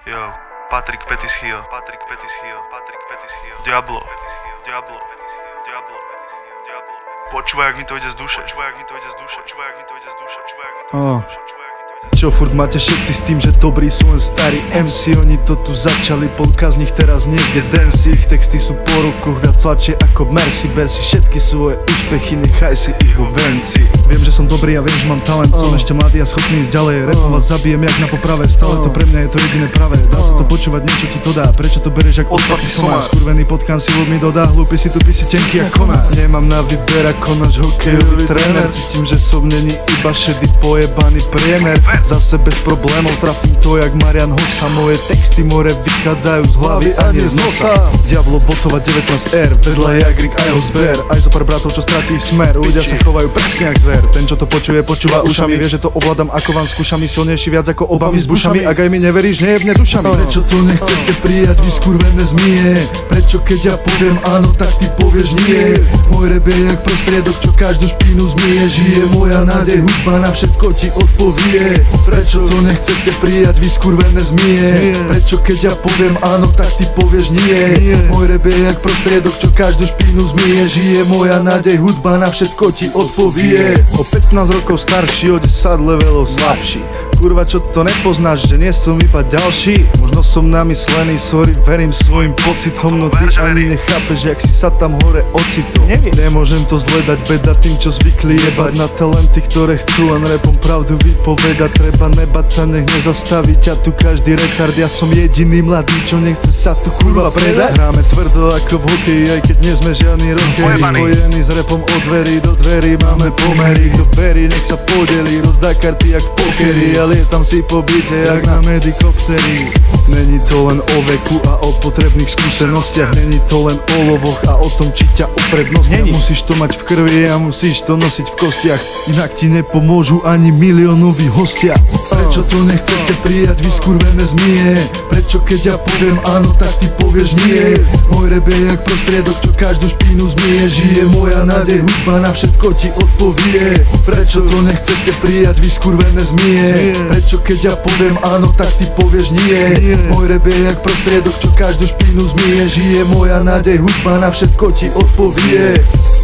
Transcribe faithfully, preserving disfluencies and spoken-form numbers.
Jo, Patrik Petischio, Patrik Petischio, Patrik Petischio, Diablo, Diablo, Diablo, Diablo. Počúvaj, ak mi to ide z duše, počúvaj, ak mi to ide z duše, počúvaj, ak mi to ide z duše, počúvaj, ak mi to ide z duše. Čo furt máte všetci s tým, že dobrí sú len starí em cé? Oni to tu začali, polka z nich teraz niekde dance. Ich texty sú po rukoch, viac tlačie ako Mercy. Ber si všetky svoje úspechy, nechaj si ich vo venci. Viem, že som dobrý a viem, že mám talent. Som ešte mladý a schopný ísť ďalej. Rapom vás zabijem jak na poprave. Stále to pre mňa je to jediné pravé. Dá sa to počúvať, niečo ti to dá. Prečo to bereš jak odpadný somár? Skurvený potkan si mi dodá, hlúpy si tu si tenký jak koná. Nemám na výber ako náš hokejový tréner. Cítim, že som není iba šedý pojebaný priemer. Zase bez problémov trafím to jak Marian Hossa. Moje texty more vychádzajú z hlavy a nie z nosa. Diablo Botova devätnásť er, vedľa je Agrik a jeho zber. Aj zo pár bratov, čo stratí smer. Ľudia sa chovajú presne jak zver. Ten, čo to počuje, počúva ušami. Vie, že to ovládam ako vám s kušami. Silnejší viac ako obavy s bušami. Ak aj mi neveríš, nejebne dušami. Prečo to nechcete prijať, vy skurvené zmije? Prečo keď ja poviem áno, tak ty povieš nie? Môj rap je jak prostriedok, čo každú špínu zmije. Žije moja nádej, hudba na všetko ti odpovie. Prečo to nechcete prijať, vy skurvené zmije? Prečo keď ja poviem áno, tak ty povieš nie? Môj rap je jak prostriedok, čo každú špínu zmije. Žije moja nádej, hudba na všetko ti odpovie. O pätnásť rokov starší, o desať levelov slabší. Kurva, čo to nepoznáš, že nie som iba ďalší? Možno som namyslený, sorry, verím svojim pocitom. No ty ani nechápeš, jak si sa tam hore ocitol. Nemôžem to zledať, beda tým, čo zvykli jebať na talenty, ktoré chcú len rapom pravdu vypovedať. Treba nebať sa, nech nezastaví ťa tu každý retard. Ja som jediný mladý, čo nechce sa tu kurva predať. Hráme tvrdo ako v hokeji, aj keď nie sme žiadni rockeri. Spojení s rapom od dverí do dverí máme pomery. Kto berí, nech sa podelí, rozdá karty jak v pokeri. A lietam si po byte jak na medikopteri. Není to len o veku a o potrebných skúsenostiach. Není to len o lovoch a o tom, či ťa uprednostnia. Musíš to mať v krvi a musíš to nosiť v kostiach. Inak ti nepomôžu ani miliónoví hostia. Prečo to nechcete prijať, vy skurvené zmije? Prečo keď ja poviem áno, tak ty povieš nie? Môj rap je jak prostriedok, čo každú špínu zmije. Žije moja nádej, hudba na všetko ti odpovie. Prečo to nechcete prijať, vy skurvené zmije? Prečo keď ja poviem áno, tak ty povieš nie? Môj rap je jak prostriedok, čo každú špínu zmije. Žije moja nádej, hudba na všetko ti odpovie.